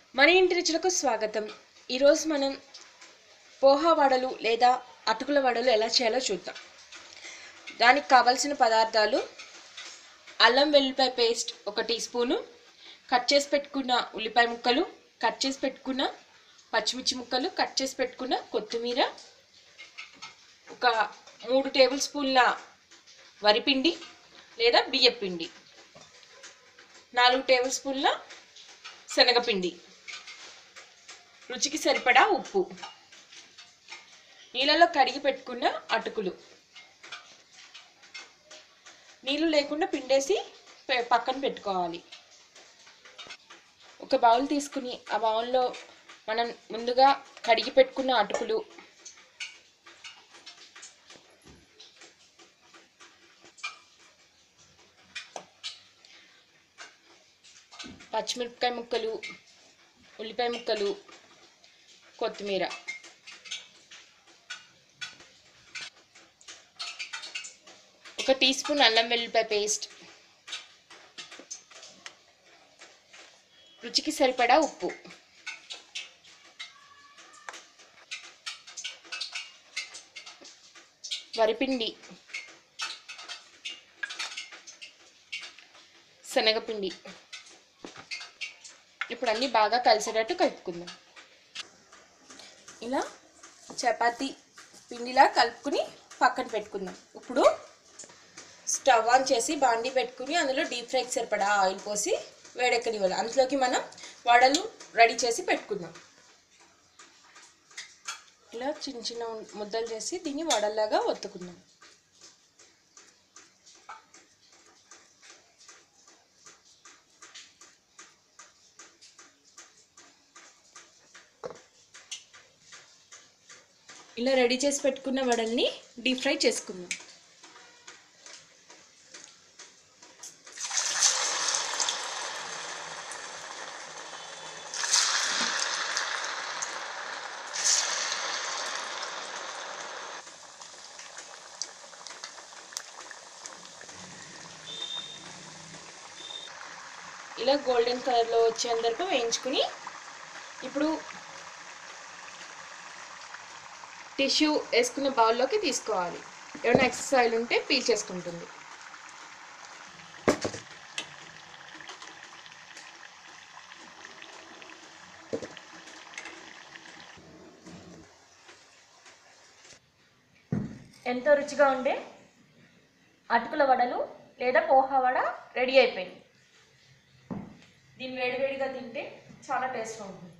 మన ఇంటి రుచులకు స్వాగతం. ఈరోజు మనం పోహా వడలు లేదా అటుకుల వడలు ఎలా చేయాలో చూద్దాం. దానికి కావాల్సిన పదార్థాలు: అల్లం వెల్లుల్లిపాయ పేస్ట్ 1 టీ స్పూను, కట్ చేసి పెట్టుకున్న ఉల్లిపాయ ముక్కలు, కట్ చేసి పెట్టుకున్న పచ్చిమిర్చి ముక్కలు, కట్ చేసి పెట్టుకున్న కొత్తిమీర, ఒక 3 టేబుల్ స్పూన్ల వరిపిండి లేదా బియ్యపిండి, 4 టేబుల్ స్పూన్ల శనగపిండి, రుచికి సరిపడా ఉప్పు, నీళ్ళలో కడిగి పెట్టుకున్న అటుకులు, నీళ్ళు లేకుండా పిండేసి పక్కన పెట్టుకోవాలి. ఒక బౌల్ తీసుకుని ఆ బౌల్లో మనం ముందుగా కడిగి పెట్టుకున్న అటుకులు, పచ్చిమిరపకాయ ముక్కలు, ఉల్లిపాయ ముక్కలు, కొత్తిమీర, ఒక టీ స్పూన్ అల్లం వెల్లుల్లిపాయ పేస్ట్, రుచికి సరిపడా ఉప్పు, వరిపిండి, శనగపిండి. ఇప్పుడు అన్నీ బాగా కలిసేటట్టు కలుపుకుందాం. ఇలా చపాతీ పిండిలా కలుపుకుని పక్కన పెట్టుకుందాం. ఇప్పుడు స్టవ్ ఆన్ చేసి బాండీ పెట్టుకుని అందులో డీప్ ఫ్రైకి సరిపడా ఆయిల్ పోసి వేడెక్కనివ్వాలి. అందులోకి మనం వడలు రెడీ చేసి పెట్టుకుందాం. ఇలా చిన్న చిన్న ముద్దలు చేసి దీన్ని వడల్లాగా ఒత్తుకుందాం. ఇలా రెడీ చేసి పెట్టుకున్న వడల్ని డీప్ ఫ్రై చేసుకుందాం. ఇలా గోల్డెన్ కలర్లో వచ్చేంత వరకు వేయించుకుని ఇప్పుడు టిష్యూ వేసుకున్న బౌల్లోకి తీసుకోవాలి. ఏమైనా ఎక్సెస్ ఆయిల్ ఉంటే పీల్ చేసుకుంటుంది. ఎంతో రుచిగా ఉండే అటుకుల వడలు లేదా పోహా వడ రెడీ అయిపోయింది. దీన్ని వేడివేడిగా తింటే చాలా టేస్ట్గా ఉంటుంది.